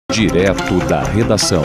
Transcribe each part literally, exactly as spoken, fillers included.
Direto da redação.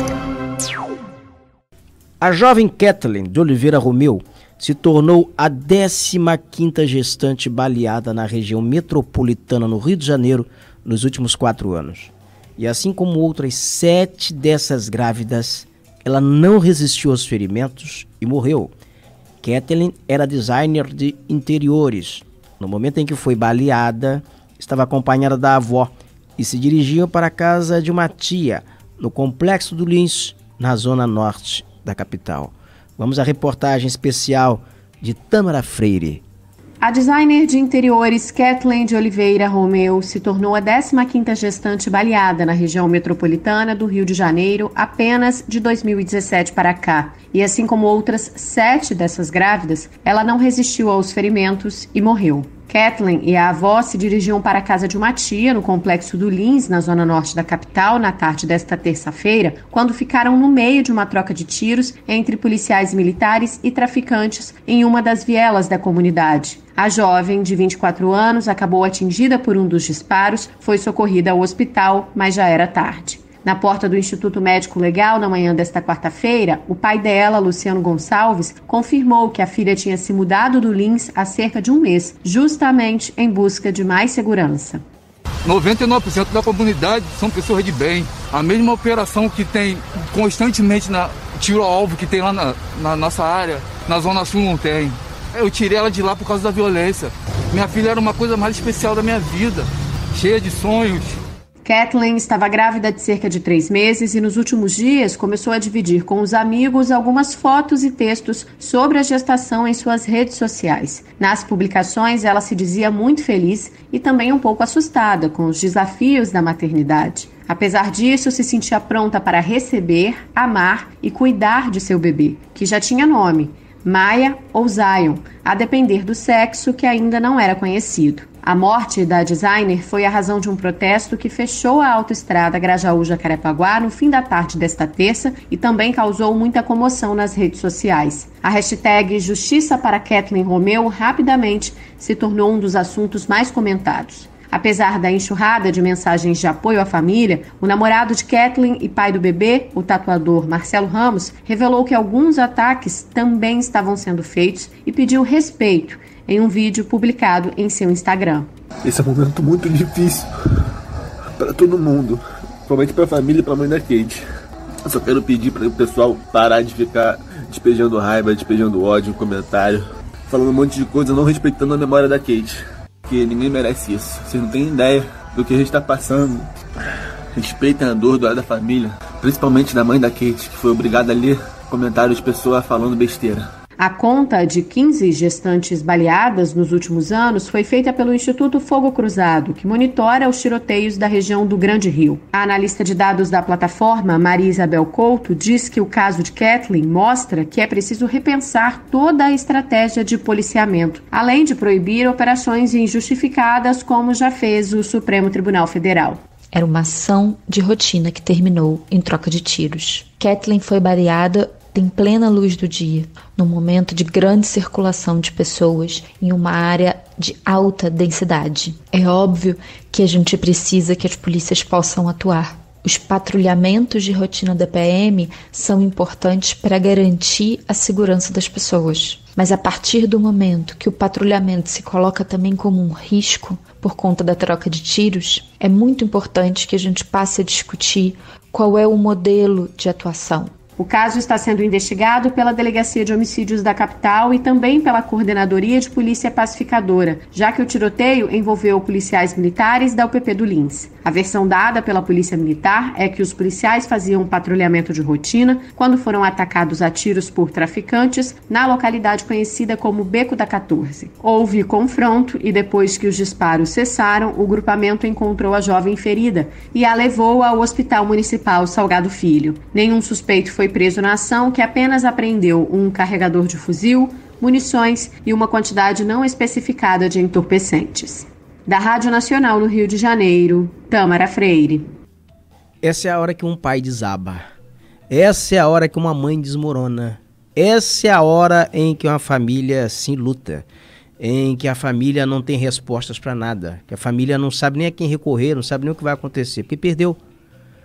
A jovem Kathleen de Oliveira Romeu se tornou a décima quinta gestante baleada na região metropolitana no Rio de Janeiro nos últimos quatro anos. E assim como outras sete dessas grávidas, ela não resistiu aos ferimentos e morreu. Kathleen era designer de interiores. No momento em que foi baleada, estava acompanhada da avó e se dirigiam para a casa de uma tia, no Complexo do Lins, na zona norte da capital. Vamos à reportagem especial de Tâmara Freire. A designer de interiores Kathleen de Oliveira Romeu se tornou a décima quinta gestante baleada na região metropolitana do Rio de Janeiro apenas de dois mil e dezessete para cá. E assim como outras sete dessas grávidas, ela não resistiu aos ferimentos e morreu. Kathleen e a avó se dirigiam para a casa de uma tia no Complexo do Lins, na zona norte da capital, na tarde desta terça-feira, quando ficaram no meio de uma troca de tiros entre policiais militares e traficantes em uma das vielas da comunidade. A jovem, de vinte e quatro anos, acabou atingida por um dos disparos, foi socorrida ao hospital, mas já era tarde. Na porta do Instituto Médico Legal, na manhã desta quarta-feira, o pai dela, Luciano Gonçalves, confirmou que a filha tinha se mudado do Lins há cerca de um mês, justamente em busca de mais segurança. noventa e nove por cento da comunidade são pessoas de bem. A mesma operação que tem constantemente na tiro-alvo que tem lá na, na nossa área, na Zona Sul não tem. Eu tirei ela de lá por causa da violência. Minha filha era uma coisa mais especial da minha vida, cheia de sonhos. Kathleen estava grávida de cerca de três meses e nos últimos dias começou a dividir com os amigos algumas fotos e textos sobre a gestação em suas redes sociais. Nas publicações, ela se dizia muito feliz e também um pouco assustada com os desafios da maternidade. Apesar disso, se sentia pronta para receber, amar e cuidar de seu bebê, que já tinha nome, Maia ou Zion, a depender do sexo que ainda não era conhecido. A morte da designer foi a razão de um protesto que fechou a autoestrada Grajaú-Jacarepaguá no fim da tarde desta terça e também causou muita comoção nas redes sociais. A hashtag Justiça para Kathleen Romeu rapidamente se tornou um dos assuntos mais comentados. Apesar da enxurrada de mensagens de apoio à família, o namorado de Kathleen e pai do bebê, o tatuador Marcelo Ramos, revelou que alguns ataques também estavam sendo feitos e pediu respeito em um vídeo publicado em seu Instagram. Esse é um momento muito difícil para todo mundo, principalmente para a família e para a mãe da Kate. Eu só quero pedir para o pessoal parar de ficar despejando raiva, despejando ódio em comentário, falando um monte de coisa, não respeitando a memória da Kate. Que ninguém merece isso. Vocês não têm ideia do que a gente está passando. Respeitem a dor do lado da família, principalmente da mãe da Kate, que foi obrigada a ler comentários de pessoas falando besteira. A conta de quinze gestantes baleadas nos últimos anos foi feita pelo Instituto Fogo Cruzado, que monitora os tiroteios da região do Grande Rio. A analista de dados da plataforma, Maria Isabel Couto, diz que o caso de Kathleen mostra que é preciso repensar toda a estratégia de policiamento, além de proibir operações injustificadas, como já fez o Supremo Tribunal Federal. Era uma ação de rotina que terminou em troca de tiros. Kathleen foi baleada em plena luz do dia, num momento de grande circulação de pessoas em uma área de alta densidade. É óbvio que a gente precisa que as polícias possam atuar. Os patrulhamentos de rotina da P M são importantes para garantir a segurança das pessoas. Mas a partir do momento que o patrulhamento se coloca também como um risco por conta da troca de tiros, é muito importante que a gente passe a discutir qual é o modelo de atuação. O caso está sendo investigado pela Delegacia de Homicídios da capital e também pela Coordenadoria de Polícia Pacificadora, já que o tiroteio envolveu policiais militares da U P P do Lins. A versão dada pela Polícia Militar é que os policiais faziam um patrulhamento de rotina quando foram atacados a tiros por traficantes na localidade conhecida como Beco da quatorze. Houve confronto e depois que os disparos cessaram, o grupamento encontrou a jovem ferida e a levou ao Hospital Municipal Salgado Filho. Nenhum suspeito foi Foi preso na ação, que apenas apreendeu um carregador de fuzil, munições e uma quantidade não especificada de entorpecentes. Da Rádio Nacional no Rio de Janeiro, Tâmara Freire. Essa é a hora que um pai desaba. Essa é a hora que uma mãe desmorona. Essa é a hora em que uma família se enluta, em que a família não tem respostas para nada, que a família não sabe nem a quem recorrer, não sabe nem o que vai acontecer, porque perdeu.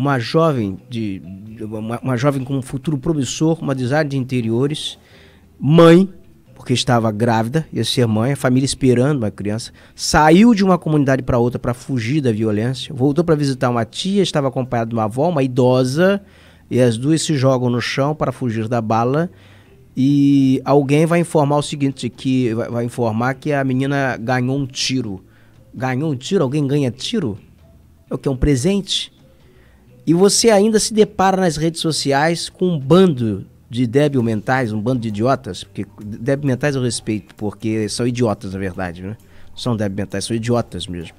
uma jovem, de, uma, uma jovem com um futuro promissor, uma design de interiores, mãe, porque estava grávida, ia ser mãe, a família esperando uma criança, saiu de uma comunidade para outra para fugir da violência, voltou para visitar uma tia, estava acompanhada de uma avó, uma idosa, e as duas se jogam no chão para fugir da bala, e alguém vai informar o seguinte, que vai, vai informar que a menina ganhou um tiro. Ganhou um tiro? Alguém ganha tiro? É o que? É um presente? E você ainda se depara nas redes sociais com um bando de débil mentais, um bando de idiotas, porque débil mentais eu respeito, porque são idiotas na verdade, né? São débil mentais, são idiotas mesmo.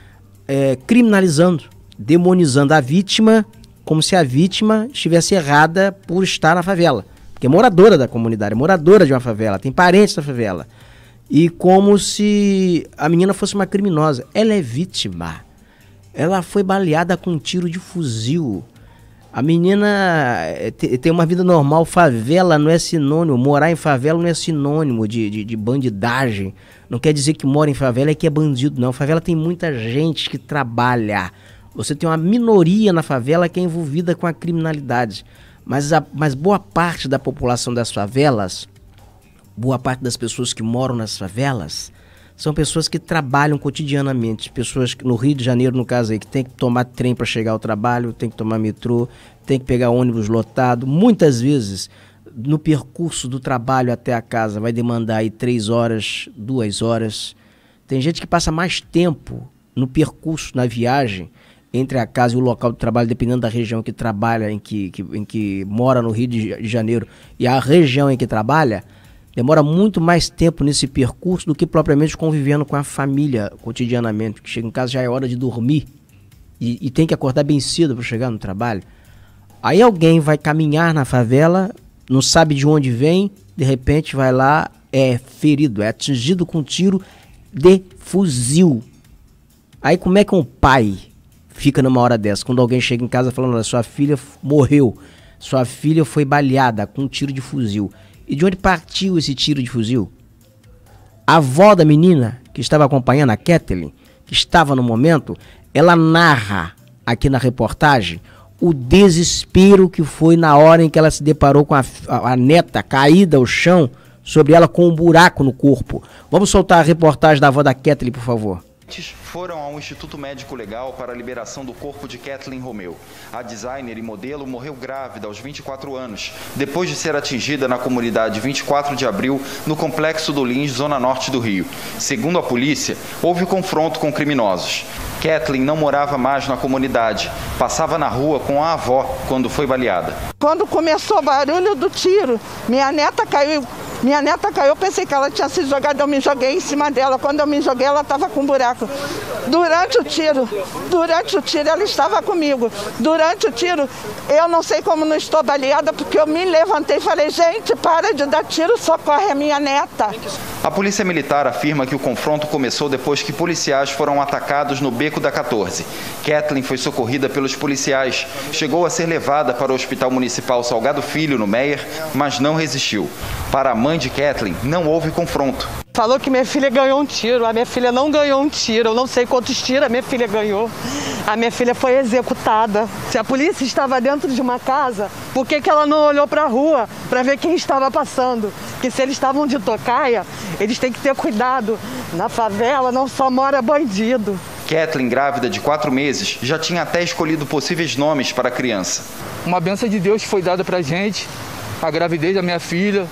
É, criminalizando, demonizando a vítima, como se a vítima estivesse errada por estar na favela, porque é moradora da comunidade, é moradora de uma favela, tem parentes na favela, e como se a menina fosse uma criminosa. Ela é vítima, ela foi baleada com um tiro de fuzil. A menina tem uma vida normal, favela não é sinônimo, morar em favela não é sinônimo de, de, de bandidagem. Não quer dizer que mora em favela é que é bandido, não. Favela tem muita gente que trabalha. Você tem uma minoria na favela que é envolvida com a criminalidade. Mas, a, mas boa parte da população das favelas, boa parte das pessoas que moram nas favelas, são pessoas que trabalham cotidianamente, pessoas que no Rio de Janeiro, no caso aí, que tem que tomar trem para chegar ao trabalho, tem que tomar metrô, tem que pegar ônibus lotado. Muitas vezes, no percurso do trabalho até a casa, vai demandar aí três horas, duas horas. Tem gente que passa mais tempo no percurso, na viagem, entre a casa e o local de trabalho, dependendo da região que trabalha, em que, que, em que mora no Rio de Janeiro, e a região em que trabalha, demora muito mais tempo nesse percurso do que propriamente convivendo com a família cotidianamente, porque chega em casa já é hora de dormir e, e tem que acordar bem cedo para chegar no trabalho. Aí alguém vai caminhar na favela, não sabe de onde vem, de repente vai lá, é ferido, é atingido com um tiro de fuzil. Aí como é que um pai fica numa hora dessa, quando alguém chega em casa falando, sua filha morreu, sua filha foi baleada com um tiro de fuzil? E de onde partiu esse tiro de fuzil? A avó da menina, que estava acompanhando a Kathleen, que estava no momento, ela narra aqui na reportagem o desespero que foi na hora em que ela se deparou com a, a, a neta caída ao chão, sobre ela com um buraco no corpo. Vamos soltar a reportagem da avó da Kathleen, por favor. Foram ao Instituto Médico Legal para a liberação do corpo de Kathleen Romeu. A designer e modelo morreu grávida aos vinte e quatro anos, depois de ser atingida na comunidade vinte e quatro de abril, no Complexo do Lins, zona norte do Rio. Segundo a polícia, houve confronto com criminosos. Kathleen não morava mais na comunidade, passava na rua com a avó quando foi baleada. Quando começou o barulho do tiro, minha neta caiu. Minha neta caiu, eu pensei que ela tinha se jogado, eu me joguei em cima dela. Quando eu me joguei, ela estava com um buraco. Durante o tiro, durante o tiro, ela estava comigo. Durante o tiro, eu não sei como não estou baleada, porque eu me levantei e falei, gente, para de dar tiro, socorre a minha neta. A Polícia Militar afirma que o confronto começou depois que policiais foram atacados no Beco da quatorze. Kathleen foi socorrida pelos policiais, chegou a ser levada para o Hospital Municipal Salgado Filho, no Meier, mas não resistiu. Para a mãe de Kathleen, não houve confronto. Falou que minha filha ganhou um tiro, a minha filha não ganhou um tiro, eu não sei quantos tiros a minha filha ganhou. A minha filha foi executada. Se a polícia estava dentro de uma casa, por que que ela não olhou para a rua para ver quem estava passando? Porque se eles estavam de tocaia, eles têm que ter cuidado. Na favela não só mora bandido. Kathleen, grávida de quatro meses, já tinha até escolhido possíveis nomes para a criança. Uma bênção de Deus foi dada para a gente, a gravidez da minha filha.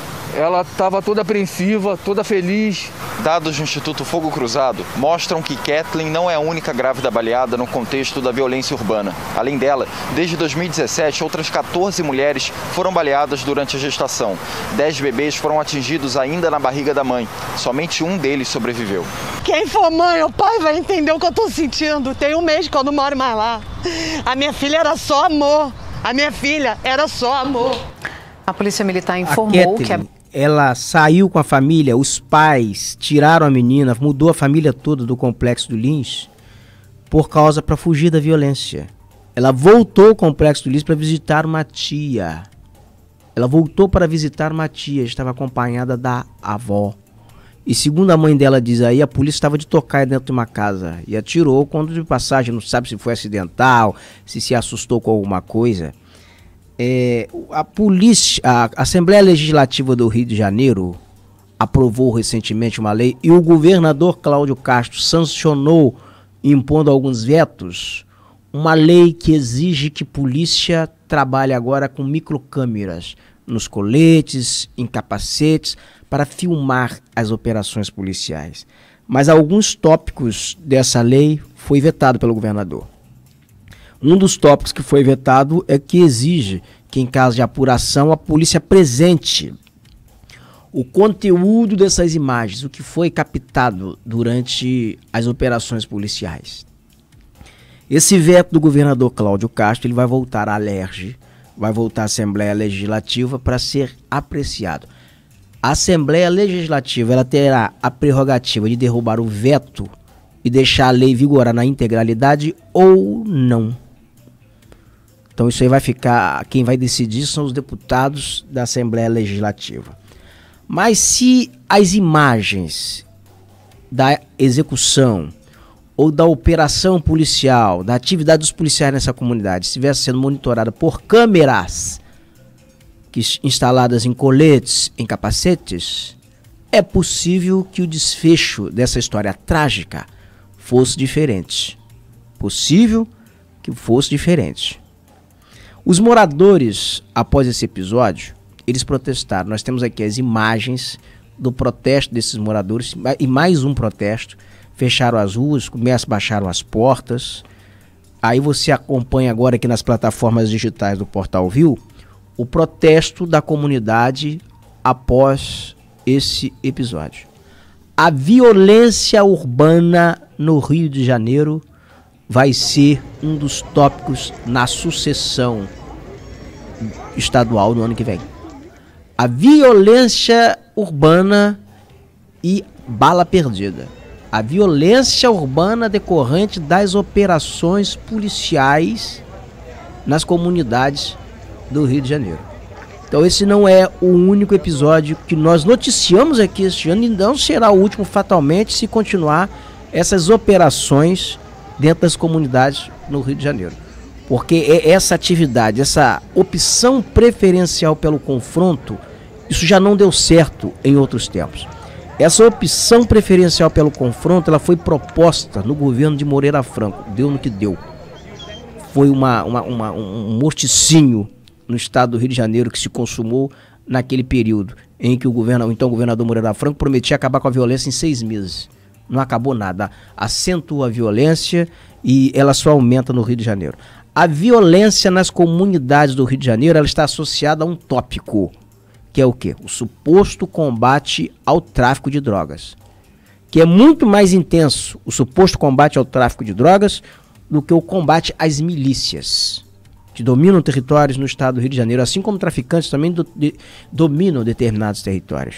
Ela estava toda apreensiva, toda feliz. Dados do Instituto Fogo Cruzado mostram que Kathleen não é a única grávida baleada no contexto da violência urbana. Além dela, desde dois mil e dezessete, outras quatorze mulheres foram baleadas durante a gestação. dez bebês foram atingidos ainda na barriga da mãe. Somente um deles sobreviveu. Quem for mãe ou pai vai entender o que eu estou sentindo. Tem um mês que eu não moro mais lá. A minha filha era só amor. A minha filha era só amor. A Polícia Militar informou a que a... ela saiu com a família, os pais tiraram a menina, mudou a família toda do Complexo do Lins por causa, para fugir da violência. Ela voltou ao Complexo do Lins para visitar uma tia. Ela voltou para visitar uma tia, estava acompanhada da avó. E segundo a mãe dela diz aí, a polícia estava de tocaia dentro de uma casa e atirou quando de passagem, não sabe se foi acidental, se se assustou com alguma coisa. É, a polícia, a Assembleia Legislativa do Rio de Janeiro aprovou recentemente uma lei e o governador Cláudio Castro sancionou, impondo alguns vetos, uma lei que exige que polícia trabalhe agora com microcâmeras nos coletes, em capacetes, para filmar as operações policiais. Mas alguns tópicos dessa lei foi vetado pelo governador. Um dos tópicos que foi vetado é que exige que, em caso de apuração, a polícia apresente o conteúdo dessas imagens, o que foi captado durante as operações policiais. Esse veto do governador Cláudio Castro ele vai voltar à Alerj, vai voltar à Assembleia Legislativa para ser apreciado. A Assembleia Legislativa ela terá a prerrogativa de derrubar o veto e deixar a lei vigorar na integralidade ou não. Então isso aí vai ficar, quem vai decidir são os deputados da Assembleia Legislativa. Mas se as imagens da execução ou da operação policial, da atividade dos policiais nessa comunidade estivesse sendo monitorada por câmeras que, instaladas em coletes, em capacetes, é possível que o desfecho dessa história trágica fosse diferente. Possível que fosse diferente. Os moradores, após esse episódio, eles protestaram. Nós temos aqui as imagens do protesto desses moradores e mais um protesto. Fecharam as ruas, começam, baixaram as portas. Aí você acompanha agora aqui nas plataformas digitais do Portal Viu o protesto da comunidade após esse episódio. A violência urbana no Rio de Janeiro vai ser um dos tópicos na sucessão estadual no ano que vem. A violência urbana e bala perdida. A violência urbana decorrente das operações policiais nas comunidades do Rio de Janeiro. Então esse não é o único episódio que nós noticiamos aqui este ano e não será o último fatalmente se continuar essas operações dentro das comunidades no Rio de Janeiro. Porque essa atividade, essa opção preferencial pelo confronto, isso já não deu certo em outros tempos. Essa opção preferencial pelo confronto, ela foi proposta no governo de Moreira Franco, deu no que deu. Foi uma, uma, uma, um morticínio no estado do Rio de Janeiro que se consumou naquele período em que o, governo, o então governador Moreira Franco prometia acabar com a violência em seis meses. Não acabou nada, acentua a violência e ela só aumenta no Rio de Janeiro. A violência nas comunidades do Rio de Janeiro ela está associada a um tópico, que é o quê? O suposto combate ao tráfico de drogas, que é muito mais intenso o suposto combate ao tráfico de drogas do que o combate às milícias, que dominam territórios no estado do Rio de Janeiro, assim como traficantes também do, de, dominam determinados territórios.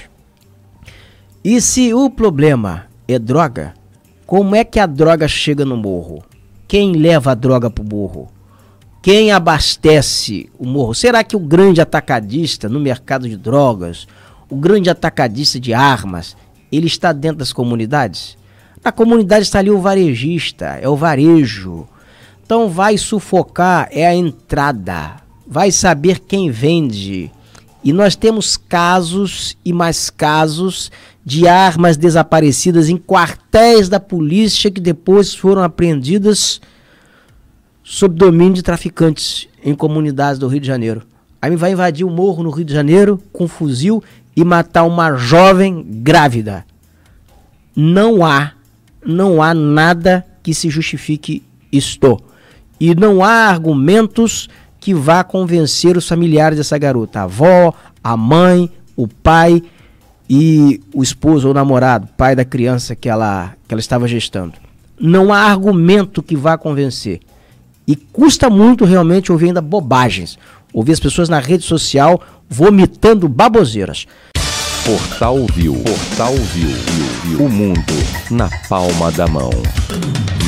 E se o problema é droga, como é que a droga chega no morro? Quem leva a droga para o morro? Quem abastece o morro? Será que o grande atacadista no mercado de drogas, o grande atacadista de armas, ele está dentro das comunidades? Na comunidade está ali o varejista, é o varejo. Então vai sufocar, é a entrada, vai saber quem vende. E nós temos casos e mais casos de armas desaparecidas em quartéis da polícia que depois foram apreendidas sob domínio de traficantes em comunidades do Rio de Janeiro. Aí vai invadir o morro no Rio de Janeiro com um fuzil e matar uma jovem grávida. Não há, não há nada que se justifique isto. E não há argumentos que vá convencer os familiares dessa garota. A avó, a mãe, o pai e o esposo ou namorado, pai da criança que ela, que ela estava gestando. Não há argumento que vá convencer. E custa muito realmente ouvir ainda bobagens. Ouvir as pessoas na rede social vomitando baboseiras. Portal Viu. Portal Viu. O mundo na palma da mão.